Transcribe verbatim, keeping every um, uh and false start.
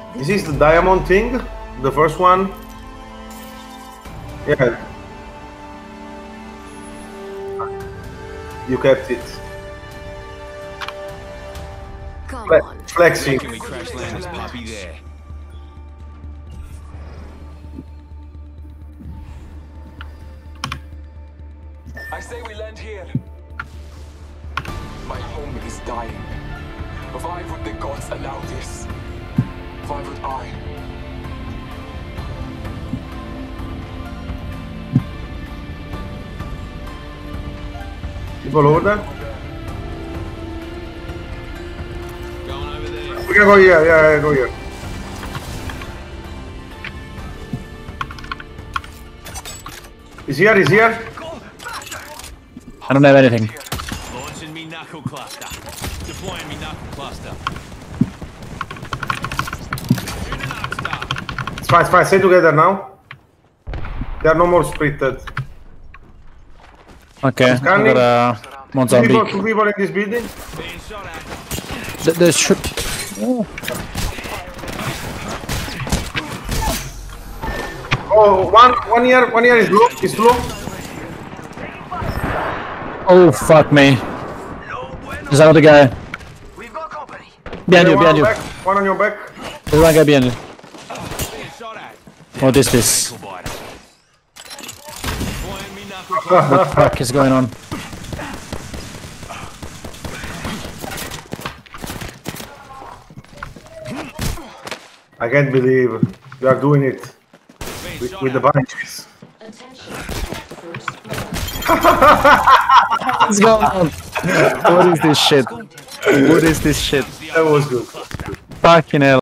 This is the diamond thing, the first one. Yeah. You kept it. Come Fle on. flexing. Can we crash land this puppy there? I say we land here. My home is dying. Why would the gods allow this? Why would I? People over there? Going over there. We can go here, yeah, yeah, go here. He's here, he's here. I don't have anything. Launching me knuckle cluster. Deploying me knuckle cluster. Shooting up star. It's fine, it's fine, stay together now. There are no more spirited. Okay, I Scanning. got a Two Mozambique. people, two people in this building. Being shot at. Th there should. Oh. Oh, one, one here, one here is blue, is blue. Oh fuck me! There's another guy. Behind you, one, behind you. back, one on your back. There's one guy behind you. Being shot at. What is this? Deploying me knuckle cluster. What the fuck is going on? I can't believe you are doing it Being with, shot with the at. bunches. What's going on? What is this shit? What is this shit? That was good. Fucking hell.